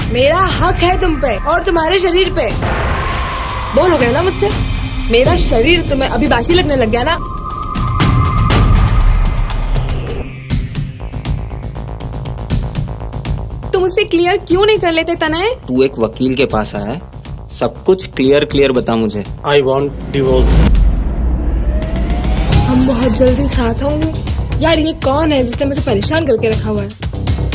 मेरा हक है तुम पे और तुम्हारे शरीर पे। बोल हो गया ना मुझसे? मेरा शरीर तुम्हें अभी बासी लगने लग गया ना? तुम उससे क्लियर क्यों नहीं कर लेते तनय? तू एक वकील के पास आया है, सब कुछ क्लियर बता मुझे। I want divorce। हम बहुत जल्दी साथ होंगे। यार ये कौन है जिसने मुझे परेशान करके रखा हुआ है?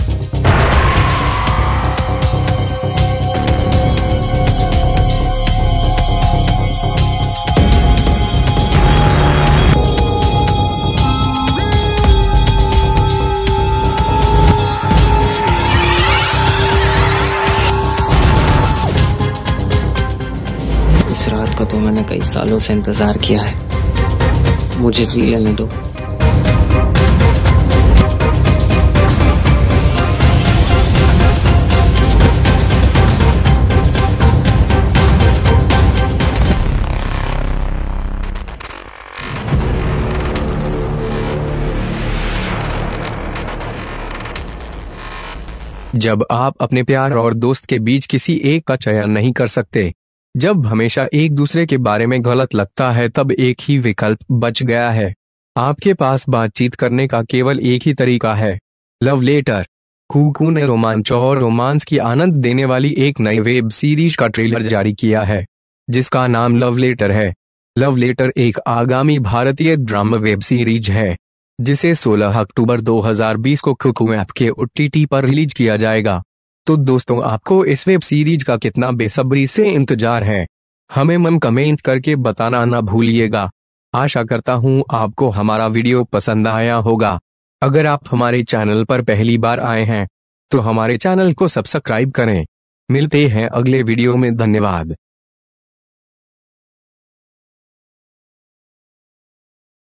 इस रात का तो मैंने कई सालों से इंतजार किया है, मुझे जी लेने दो। जब आप अपने प्यार और दोस्त के बीच किसी एक का चयन नहीं कर सकते, जब हमेशा एक दूसरे के बारे में गलत लगता है, तब एक ही विकल्प बच गया है। आपके पास बातचीत करने का केवल एक ही तरीका है, लव लेटर। कुकू ने रोमांच और रोमांस की आनंद देने वाली एक नई वेब सीरीज का ट्रेलर जारी किया है, जिसका नाम लव लेटर है। लव लेटर एक आगामी भारतीय ड्रामा वेब सीरीज है, जिसे 16 अक्टूबर 2020 को कुकू ऐप के OTT पर रिलीज किया जाएगा। तो दोस्तों, आपको इस वेब सीरीज का कितना बेसब्री से इंतजार है, हमें कमेंट करके बताना ना भूलिएगा। आशा करता हूँ आपको हमारा वीडियो पसंद आया होगा। अगर आप हमारे चैनल पर पहली बार आए हैं तो हमारे चैनल को सब्सक्राइब करें। मिलते हैं अगले वीडियो में। धन्यवाद।